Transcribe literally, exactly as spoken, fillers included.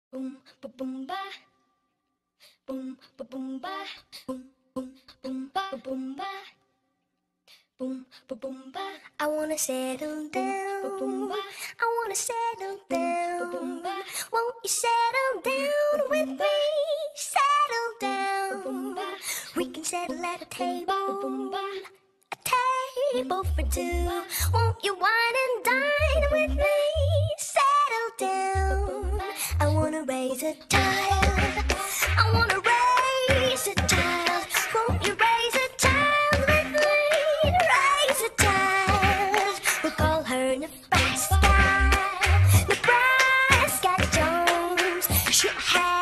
Boom, ba boom ba. Boom, ba boom ba. Boom, boom, boom ba, boom ba. Boom, ba boom ba. I wanna settle down. Boom, boom ba. I wanna settle down. Boom, boom ba. Won't you settle down with me? Settle down. Boom, ba. We can settle at a table. Boom, ba. A table for two. Won't you wine and dine with me? Settle down. I wanna raise a child. I wanna raise a child. Won't you raise a child with me? Raise a child. We'll call her Nebraska. Nebraska Jones. She'll have